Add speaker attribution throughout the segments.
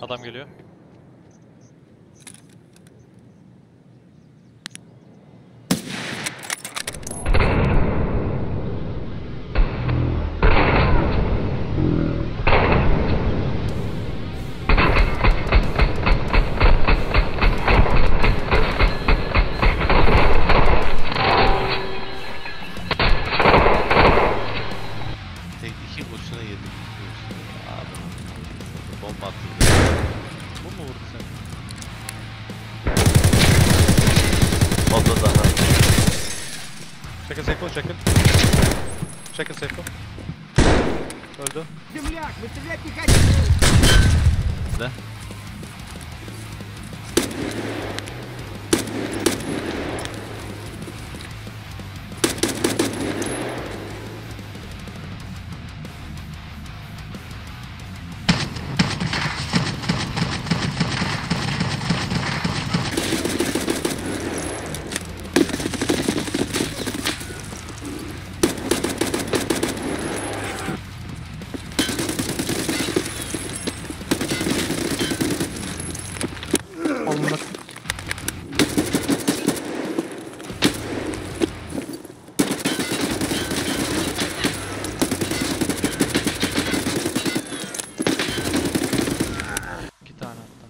Speaker 1: Adam geliyor.
Speaker 2: Tek iki kurşuna yedim. Bomba attı.
Speaker 1: Bu mu vurdu seni?
Speaker 2: O da daha.
Speaker 1: Çekil Seyfo, çekil. Çekil Seyfo. Öldü.
Speaker 3: Земляк, мы стрелять не хотим!
Speaker 2: Ne?
Speaker 4: Alınır.
Speaker 1: İki tane hatta.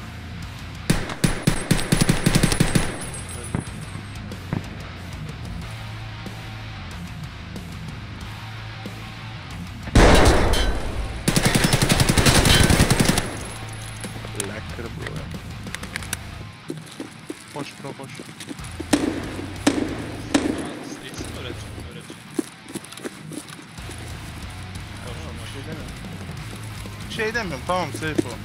Speaker 4: Lekker bro.
Speaker 1: Boş bro, boş. Eğitim öğreteceğim.
Speaker 4: Şey demiyorum, tamam safe o.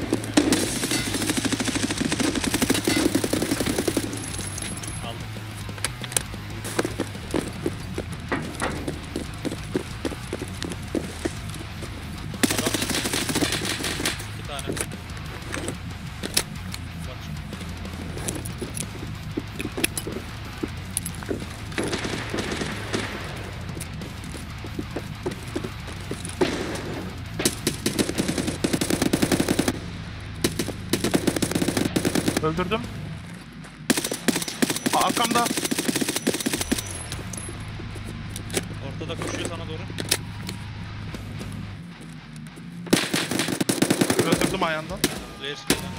Speaker 1: Aldım. Adam. İki tane. Bak.
Speaker 4: Öldürdüm. Arkamda.
Speaker 1: Ortada koşuyor sana doğru.
Speaker 4: Öldürdüm ayağından.
Speaker 1: Layers birden.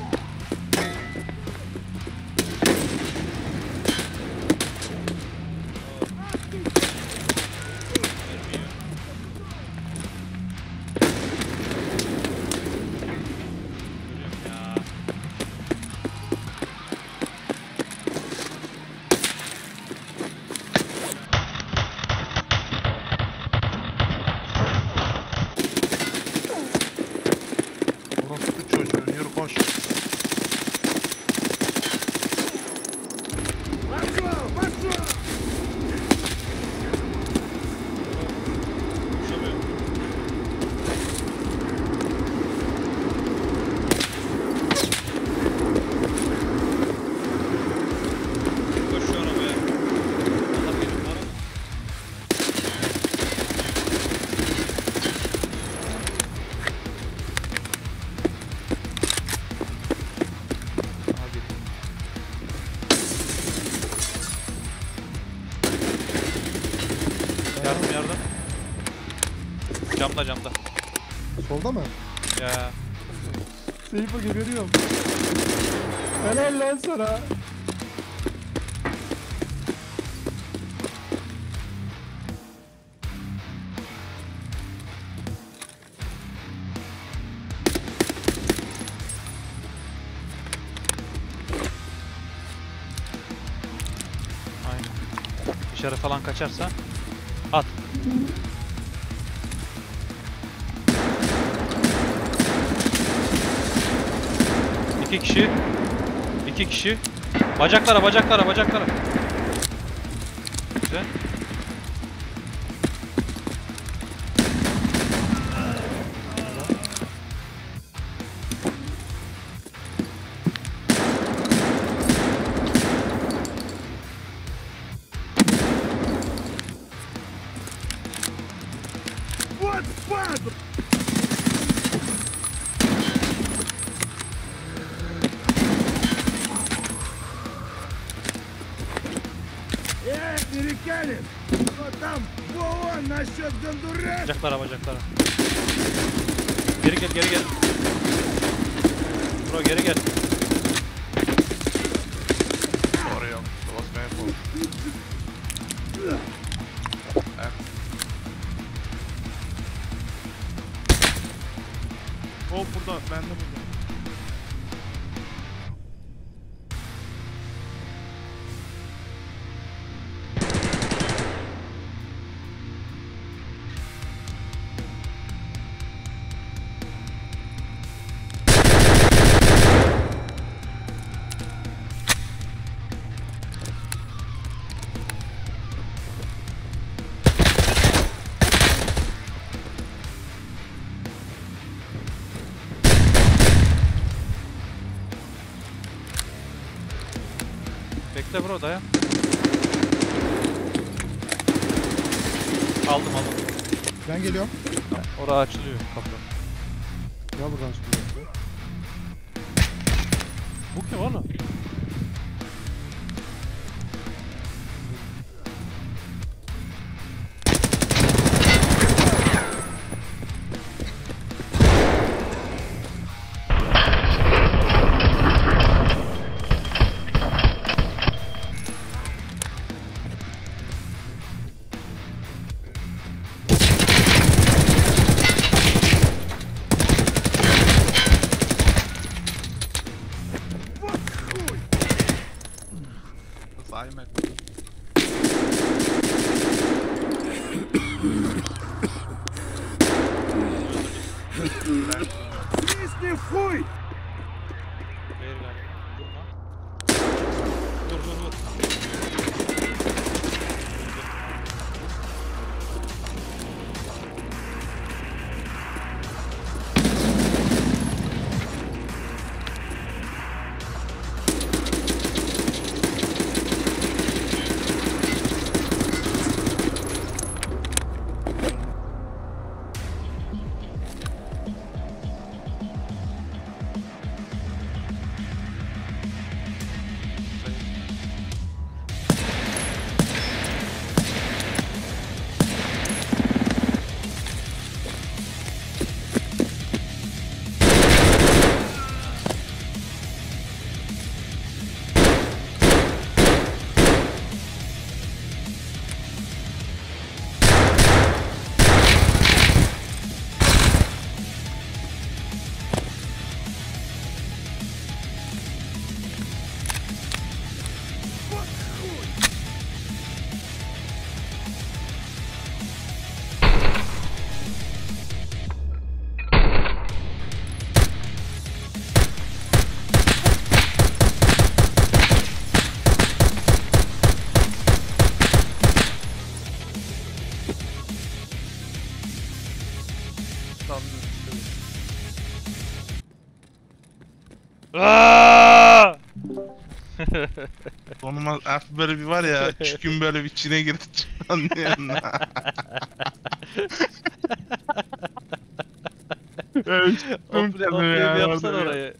Speaker 1: Görüyorum ya.
Speaker 4: Orospu çocuğu, yürü koş.
Speaker 1: Koşamıyor. Koşuyor arabaya. Adam geliyor bana.
Speaker 4: Hadi.
Speaker 1: Yardım. Camda.
Speaker 5: Solda mı?
Speaker 1: Ya.
Speaker 5: Seyfo geberiyorum. Helal lan sana.
Speaker 1: Aynen. Dışarı falan kaçarsa at. İki kişi. Bacaklara. Güzel.
Speaker 3: свалим! Вот там, вон, насчет гондурас!
Speaker 1: Bacaklara bacaklara. Geri gel geri gel. Bro geri gel.
Speaker 4: Oraya basmaya yapalım. O burada, ben de burada.
Speaker 1: Bekle bro dayan. Aldım.
Speaker 5: Ben geliyorum.
Speaker 1: Orası açılıyor kapı.
Speaker 5: Ya buradan çıkıyor.
Speaker 1: Bu kim oğlum?
Speaker 4: Zahmet.
Speaker 3: Свистни в хуй!
Speaker 1: Hayır galiba. Vurma. Vur. Aaaa!
Speaker 4: Sonuma böyle bir var ya, çükün böyle bir içine girdi çıkan
Speaker 1: Upgrade yapsana orayı.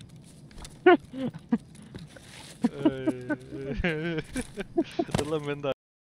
Speaker 1: Dur lan ben de